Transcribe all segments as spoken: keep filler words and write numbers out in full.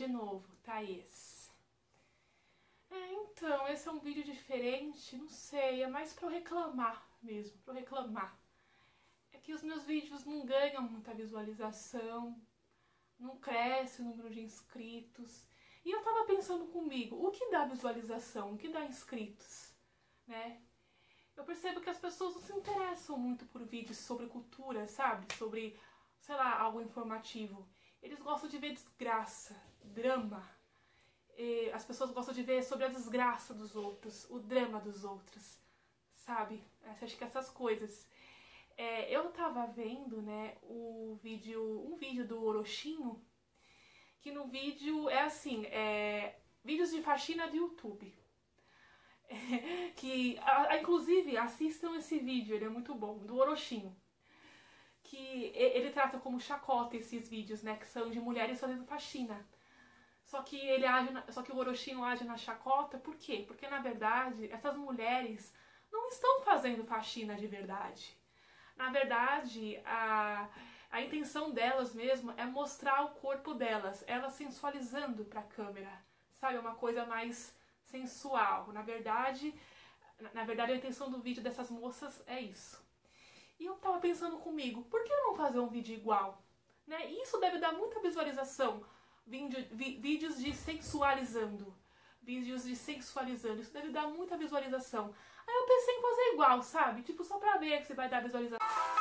de novo, Thaís. É, então, esse é um vídeo diferente, não sei, é mais pra eu reclamar mesmo, pra eu reclamar. É que os meus vídeos não ganham muita visualização, não cresce o número de inscritos. E eu tava pensando comigo, o que dá visualização, o que dá inscritos, né? Eu percebo que as pessoas não se interessam muito por vídeos sobre cultura, sabe? Sobre, sei lá, algo informativo. Eles gostam de ver desgraça, drama. E as pessoas gostam de ver sobre a desgraça dos outros, o drama dos outros, sabe? Acho que essas coisas. É, eu tava vendo, né, o vídeo, um vídeo do Orochinho, que no vídeo é assim, é, vídeos de faxina do YouTube. É, que, a, a, inclusive, assistam esse vídeo, ele é muito bom, do Orochinho. Que ele trata como chacota esses vídeos, né, que são de mulheres fazendo faxina. Só que ele age, na, só que o Orochinho age na chacota, por quê? Porque na verdade essas mulheres não estão fazendo faxina de verdade. Na verdade, a, a intenção delas mesmo é mostrar o corpo delas, elas sensualizando para a câmera, sabe? Uma coisa mais sensual. Na verdade, na verdade a intenção do vídeo dessas moças é isso. E eu tava pensando comigo, por que não fazer um vídeo igual? Né? Isso deve dar muita visualização. Vídeo, vi, vídeos de sensualizando. Vídeos de sensualizando. Isso deve dar muita visualização. Aí eu pensei em fazer igual, sabe? Tipo, só pra ver se vai dar visualização.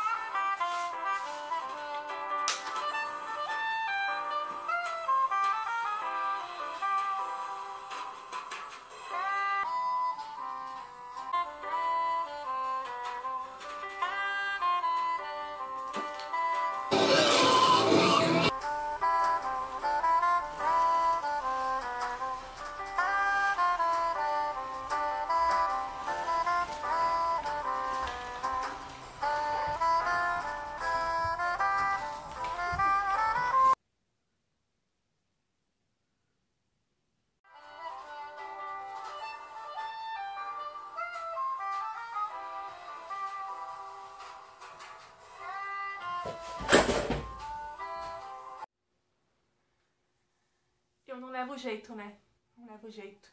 Eu não levo jeito, né? Não levo jeito.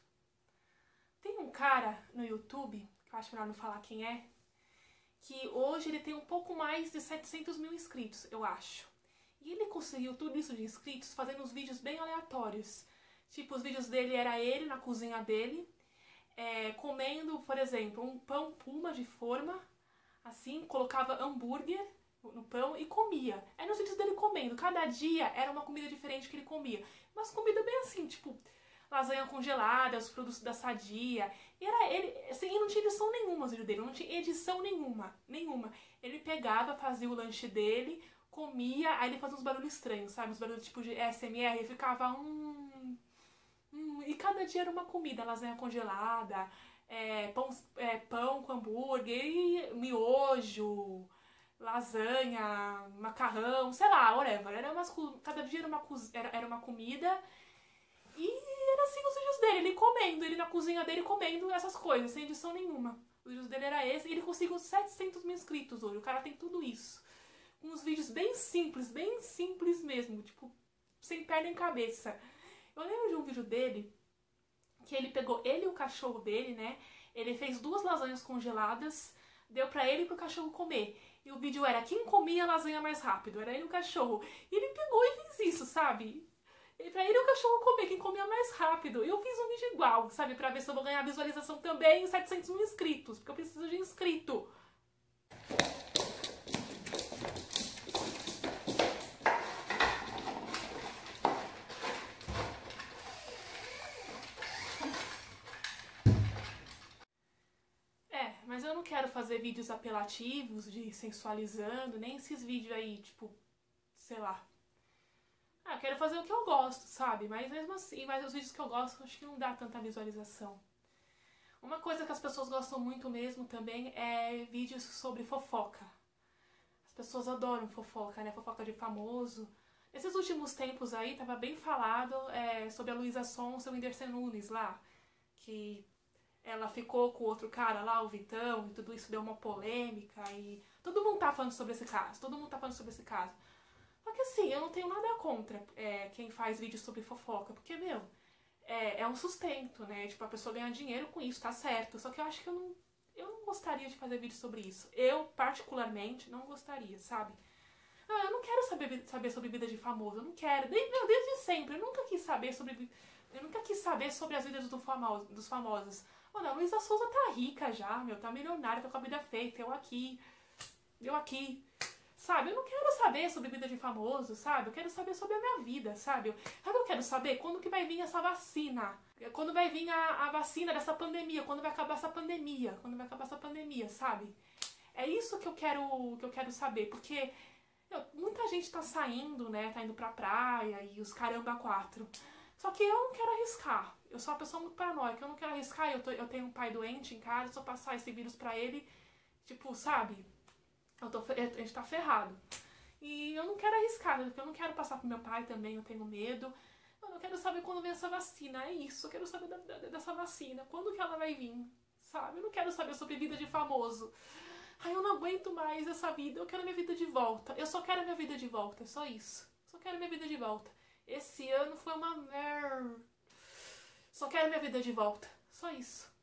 Tem um cara no YouTube, que eu acho melhor não falar quem é, que hoje ele tem um pouco mais de setecentos mil inscritos, eu acho. E ele conseguiu tudo isso de inscritos fazendo uns vídeos bem aleatórios. Tipo, os vídeos dele era ele na cozinha dele, é, comendo, por exemplo, um pão puma de forma, assim, colocava hambúrguer no pão e comia. Aí nos vídeos dele comendo, cada dia era uma comida diferente que ele comia. Mas comida bem assim, tipo, lasanha congelada, os produtos da Sadia. E era ele, assim, e não tinha edição nenhuma os vídeos dele, não tinha edição nenhuma, nenhuma. Ele pegava, fazia o lanche dele, comia, aí ele fazia uns barulhos estranhos, sabe? Uns barulhos tipo de A S M R, e ficava hum, hum, e cada dia era uma comida, lasanha congelada, é, pão, é, pão com hambúrguer, e miojo, lasanha, macarrão, sei lá, whatever. Era umas, cada dia era uma, era, era uma comida. E era assim os vídeos dele, ele comendo, ele na cozinha dele comendo essas coisas, sem edição nenhuma. Os vídeos dele era esse, e ele conseguiu setecentos mil inscritos hoje, o cara tem tudo isso. Com uns vídeos bem simples, bem simples mesmo, tipo, sem perna em cabeça. Eu lembro de um vídeo dele, que ele pegou ele e o cachorro dele, né, ele fez duas lasanhas congeladas, deu pra ele e pro cachorro comer. E o vídeo era quem comia a lasanha mais rápido, era ele e o cachorro. E ele pegou e fez isso, sabe? E pra ele e o cachorro comer, quem comia mais rápido. Eu fiz um vídeo igual, sabe? Pra ver se eu vou ganhar visualização também em setecentos mil inscritos. Porque eu preciso de inscrito. É, mas eu não quero fazer vídeos apelativos de sensualizando, nem esses vídeos aí, tipo, sei lá. Ah, eu quero fazer o que eu gosto, sabe? Mas mesmo assim, mas os vídeos que eu gosto, acho que não dá tanta visualização. Uma coisa que as pessoas gostam muito mesmo também é vídeos sobre fofoca. As pessoas adoram fofoca, né? Fofoca de famoso. Nesses últimos tempos aí, tava bem falado é, sobre a Luísa Sonza e o Whindersson Nunes lá. Que ela ficou com o outro cara lá, o Vitão, e tudo isso deu uma polêmica. E todo mundo tá falando sobre esse caso. Todo mundo tá falando sobre esse caso. Só que assim, eu não tenho nada contra é, quem faz vídeo sobre fofoca, porque, meu, é, é um sustento, né? Tipo, a pessoa ganha dinheiro com isso, tá certo. Só que eu acho que eu não, eu não gostaria de fazer vídeo sobre isso. Eu, particularmente, não gostaria, sabe? Ah, eu não quero saber, saber sobre vida de famoso, eu não quero. Desde, meu, desde sempre, eu nunca quis saber sobre. Eu nunca quis saber sobre as vidas do famo, dos famosos. Olha, a Luísa Souza tá rica já, meu, tá milionária, tá com a vida feita, eu aqui, eu aqui. Sabe, eu não quero saber sobre vida de famoso, sabe? Eu quero saber sobre a minha vida, sabe? Sabe o que eu quero saber? Quando que vai vir essa vacina? Quando vai vir a, a vacina dessa pandemia? Quando vai acabar essa pandemia? Quando vai acabar essa pandemia, sabe? É isso que eu quero, que eu quero saber, porque meu, muita gente tá saindo, né? Tá indo pra praia e os caramba quatro. Só que eu não quero arriscar. Eu sou uma pessoa muito paranoica, eu não quero arriscar. Eu, tô, eu tenho um pai doente em casa, se eu passar esse vírus pra ele, tipo, sabe? Eu tô, a gente tá ferrado. E eu não quero arriscar, porque eu não quero passar pro meu pai também, eu tenho medo. Eu não quero saber quando vem essa vacina, é isso. Eu quero saber da, da, dessa vacina, quando que ela vai vir, sabe? Eu não quero saber sobre vida de famoso. Ai, eu não aguento mais essa vida, eu quero minha vida de volta. Eu só quero minha vida de volta, é só isso. Só quero minha vida de volta. Esse ano foi uma merda. Só quero minha vida de volta, só isso.